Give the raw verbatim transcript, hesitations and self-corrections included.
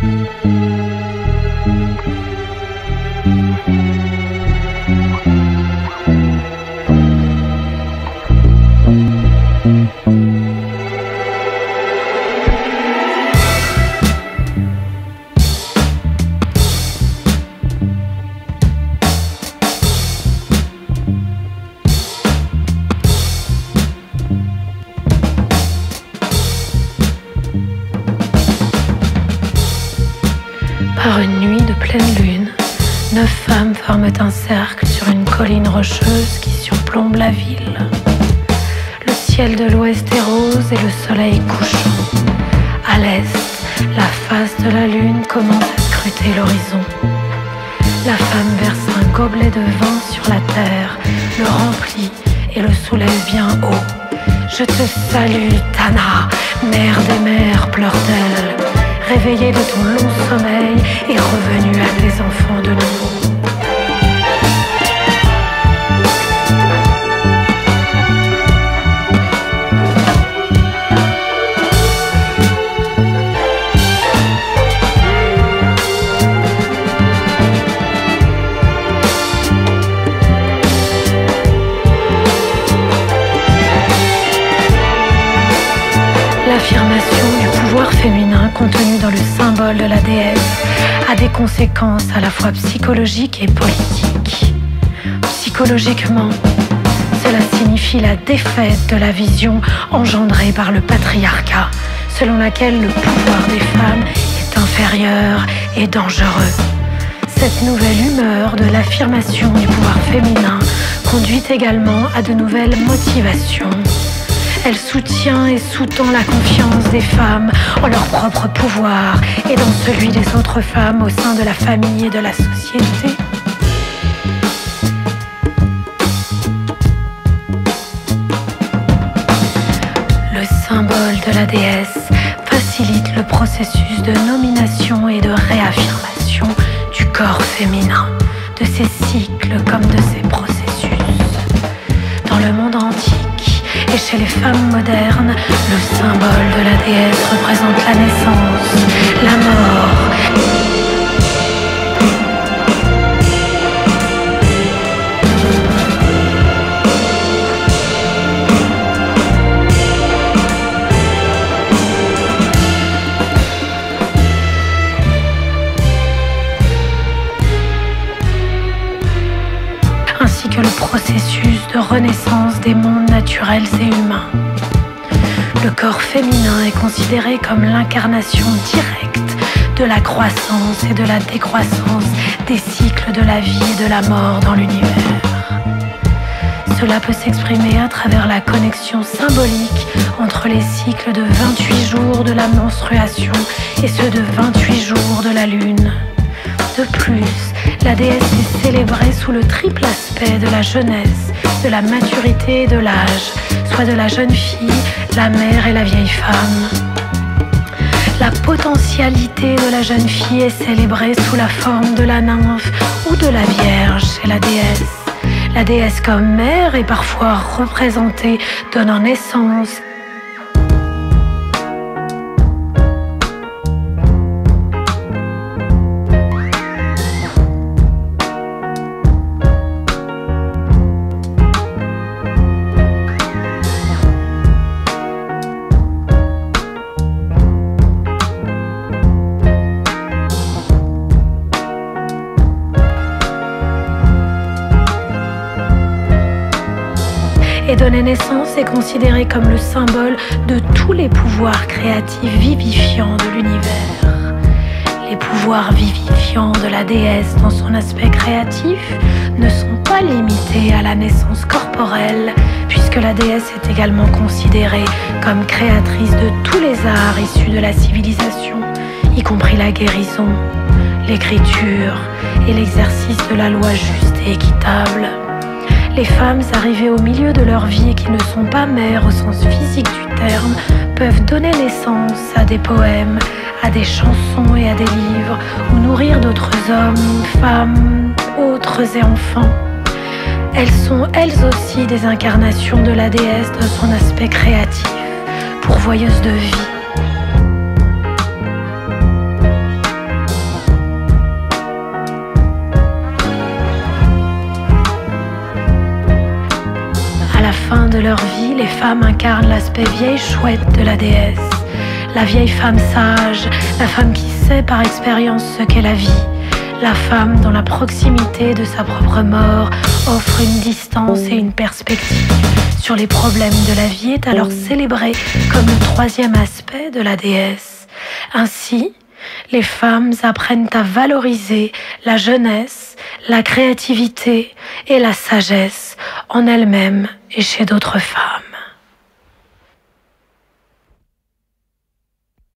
Par une nuit de pleine lune, neuf femmes forment un cercle sur une colline rocheuse qui surplombe la ville. Le ciel de l'ouest est rose et le soleil couchant. À l'est, la face de la lune commence à scruter l'horizon. La femme verse un gobelet de vin sur la terre, le remplit et le soulève bien haut. Je te salue, Tana, mère des mers, pleure-t-elle, réveillée de ton long sommeil et revenue à tes enfants de nouveau. L'affirmation du pouvoir féminin contenu dans le symbole de la déesse a des conséquences à la fois psychologiques et politiques. Psychologiquement, cela signifie la défaite de la vision engendrée par le patriarcat, selon laquelle le pouvoir des femmes est inférieur et dangereux. Cette nouvelle humeur de l'affirmation du pouvoir féminin conduit également à de nouvelles motivations. Elle soutient et sous-tend la confiance des femmes en leur propre pouvoir et dans celui des autres femmes au sein de la famille et de la société. Le symbole de la déesse facilite le processus de nomination et de réaffirmation du corps féminin, de ses cycles comme de ses processus. Dans le monde antique, et chez les femmes modernes, le symbole de la déesse représente la naissance, la mort. Ainsi que le processus de renaissance des mondes naturels et humains. Le corps féminin est considéré comme l'incarnation directe de la croissance et de la décroissance des cycles de la vie et de la mort dans l'univers. Cela peut s'exprimer à travers la connexion symbolique entre les cycles de vingt-huit jours de la menstruation et ceux de vingt-huit jours de la lune. De plus, la déesse est célébrée sous le triple aspect de la jeunesse, de la maturité et de l'âge, soit de la jeune fille, la mère et la vieille femme. La potentialité de la jeune fille est célébrée sous la forme de la nymphe ou de la vierge chez la déesse. La déesse comme mère est parfois représentée donnant naissance. Et donner naissance est considéré comme le symbole de tous les pouvoirs créatifs vivifiants de l'univers. Les pouvoirs vivifiants de la déesse dans son aspect créatif ne sont pas limités à la naissance corporelle, puisque la déesse est également considérée comme créatrice de tous les arts issus de la civilisation, y compris la guérison, l'écriture et l'exercice de la loi juste et équitable. Les femmes arrivées au milieu de leur vie et qui ne sont pas mères au sens physique du terme peuvent donner naissance à des poèmes, à des chansons et à des livres, ou nourrir d'autres hommes, femmes, autres et enfants. Elles sont elles aussi des incarnations de la déesse dans son aspect créatif, pourvoyeuse de vie. leur vie, les femmes incarnent l'aspect vieille chouette de la déesse. La vieille femme sage, la femme qui sait par expérience ce qu'est la vie. La femme dont la proximité de sa propre mort offre une distance et une perspective sur les problèmes de la vie est alors célébrée comme le troisième aspect de la déesse. Ainsi, les femmes apprennent à valoriser la jeunesse, la créativité et la sagesse en elles-mêmes et chez d'autres femmes.